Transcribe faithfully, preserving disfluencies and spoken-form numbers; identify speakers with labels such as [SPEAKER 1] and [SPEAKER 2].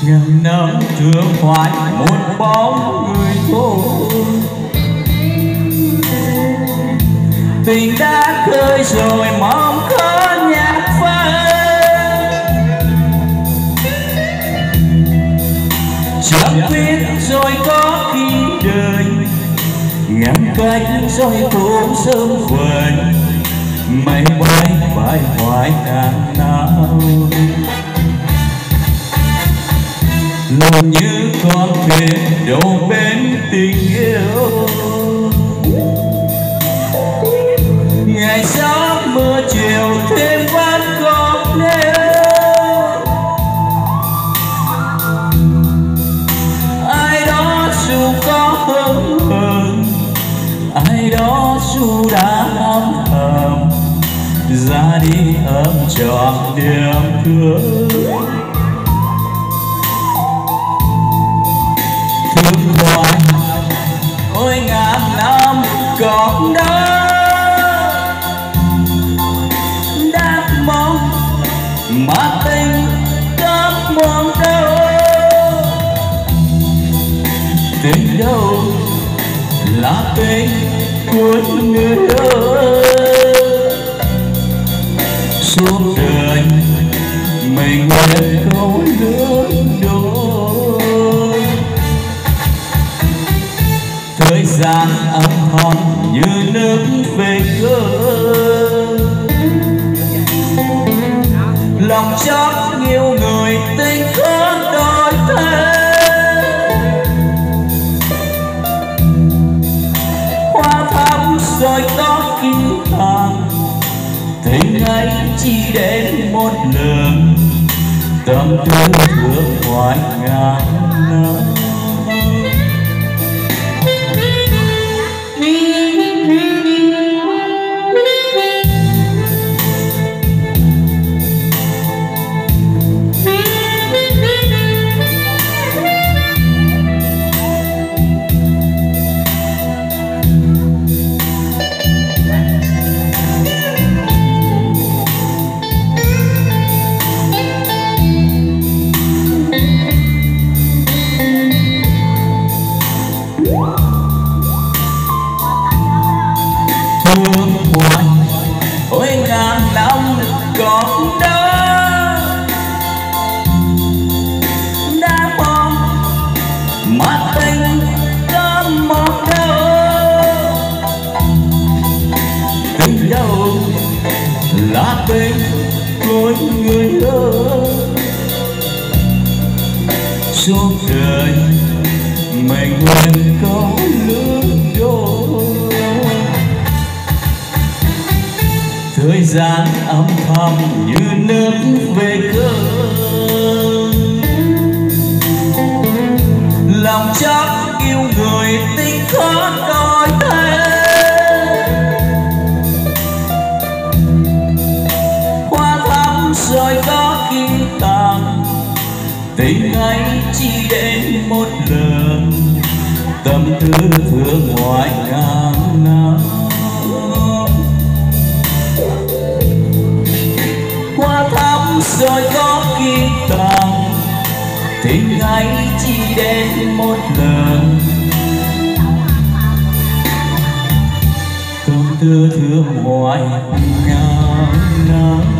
[SPEAKER 1] ngàn năm thương hoài một bóng người thôi. Tình đã khơi rồi mong khó nhạt phai, chẳng biết rồi có khi đời ngăn cách rồi cũng sớm quên. Mây bay bãi hoài ngàn nào lòng như con thuyền đổ bên tình yêu. Ngày gió mưa chiều thêm vẫn còn nếu ai đó dù có hững hờ, ai đó dù đã âm thầm ra đi ấm trọn niềm thương. Thương hoài ôi ngàn năm còn đó đã mong mà tình có mong đâu. Tình đâu là tình của người ơi, suốt đời mình nguyện không lớn đôi. Thời gian âm thầm như nước về cơ, lòng chót nhiều người tình khó đổi thay. Hoa thắm rồi có khi tàn, tình ấy chỉ đến một lần, tâm tư thương hoài ngàn năm. Thương hoài ôi ngàn năm còn đó đã mong mà tình có một đâu. Tình đâu là tình của người ơi, suốt đời mình nguyện có lứa đôi. Thời gian âm thầm như nước về cơn, lòng chắc yêu người tình khó đổi thay. Hoa thắm rồi có khi tàn, tình ấy chỉ đến một lần, tâm tư thương ngoài ngàn năm. Hoa thắm rồi có khi tàn, tình ấy chỉ đến một lần, tâm tư thương hoài ngàn năm.